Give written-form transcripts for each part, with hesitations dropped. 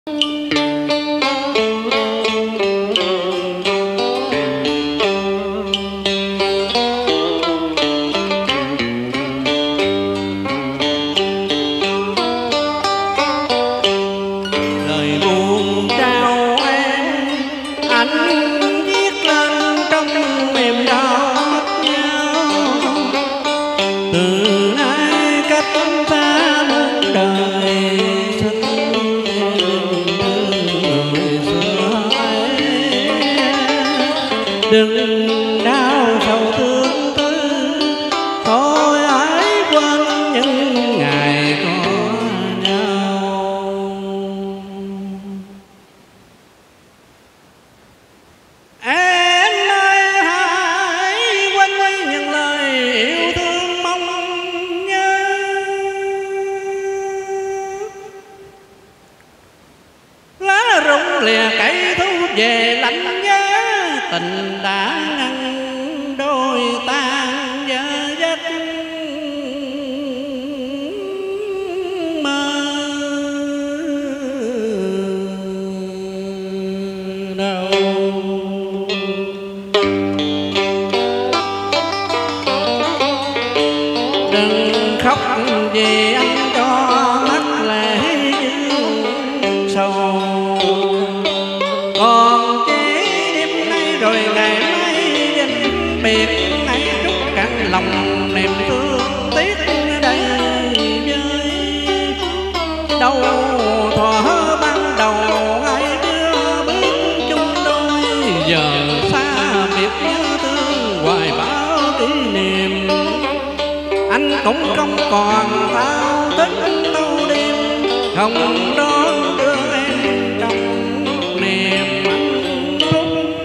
Đừng đau sầu thương tư, thôi hãy quên những ngày có nhau. Em ơi hãy quên đi những lời yêu thương mong nhớ. Lá rụng lìa cây thu về lạnh giá, tình đã ngăn đôi tan dở giấc mơ đâu. Đừng khóc vì anh cho mắt lệ dương sầu, còn chỉ đêm nay rồi ngày mai vĩnh biệt, hãy trút cạn lòng niềm thương tiếc đây với đâu thuở ban đầu hai đứa bước chung đôi, giờ xa biệt nhớ thương hoài bao kỷ niệm. Anh cũng không còn thao thức thâu đêm, không đón đưa em trong niềm hạnh phúc.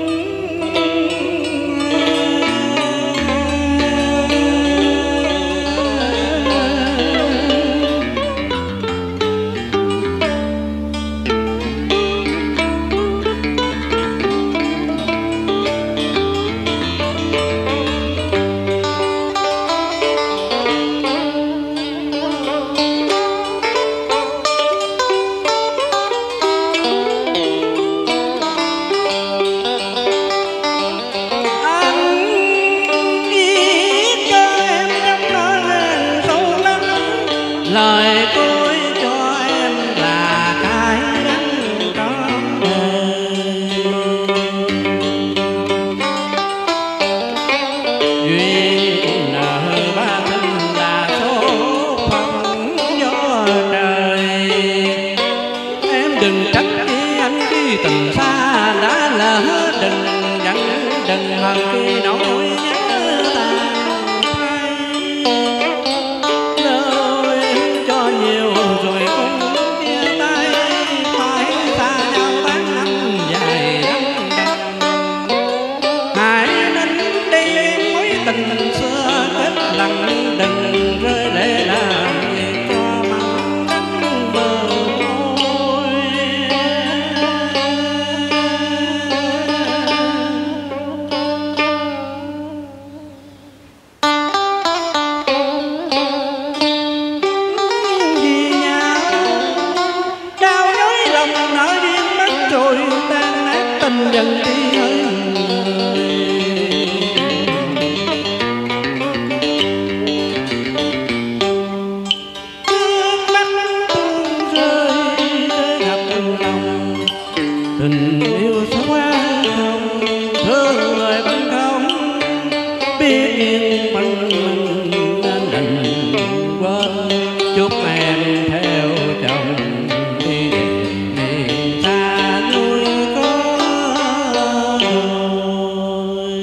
Lời tôi cho em là cái đắng trọn đời, duyên nợ ba thân là số phận do trời. Em đừng trách khi anh khi tình xa đã lỡ, đừng giận đừng hờn khi nỗi nhớ ta. Tình xưa kết lặng đừng rơi lệ làm gì cho mặn đắng bờ môi. Vì nhau đau nhói lòng nở duyên mất rồi tan nát, tình dần đi hơi. Tình yêu sẽ qua không, thương người bằng không, biết yên mình nên đành quên. Chúc em theo chồng đi miền xa núi có đôi.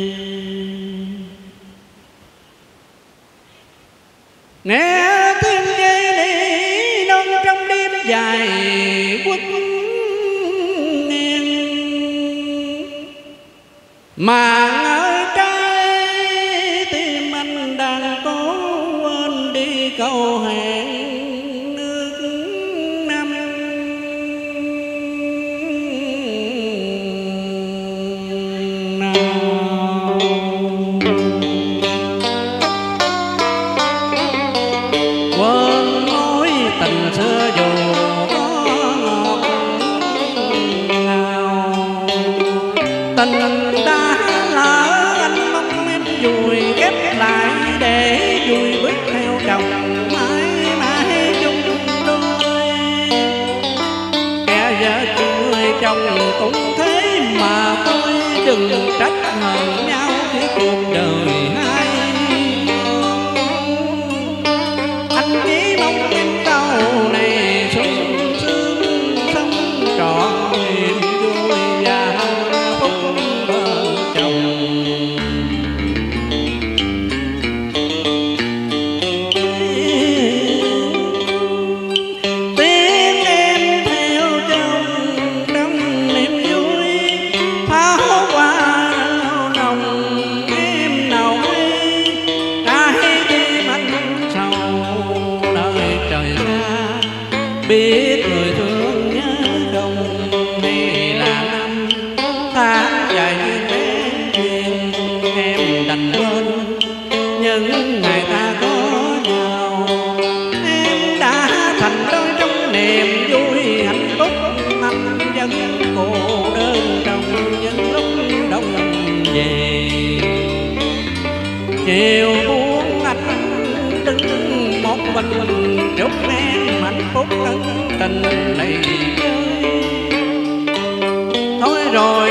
Nghe tiếng dây đi non trong đêm dài quất mà ở trái tim anh đang cố quên đi câu hẹn nước năm nào. Quên mối tình xưa dù có ngọt tình đã lỡ, anh mong em vùi ghép lại để vui bước theo chồng mãi mãi chung đôi. Kẻ vợ người chồng cũng thế mà thôi, đừng trách hờn nhau khi cuộc đời hai. Anh chỉ mong những câu này sung sướng sống trọn niềm vui và hạnh phúc vợ chồng. Tiếng em theo chồng trong niềm vui, pháo hoa nồng em nào hay, trái tim anh sầu đời trời xa. Biết người thương nhớ không hay là năm tháng dài như bên duyên, em đành quên những ngày ta có nhau. Em đã thành đôi trong niềm vui hạnh phúc, anh vẫn cô đơn trong những lúc đông về. Chiều buông anh đứng một mình, chúc em hạnh phúc ân tình này chơi. Thôi rồi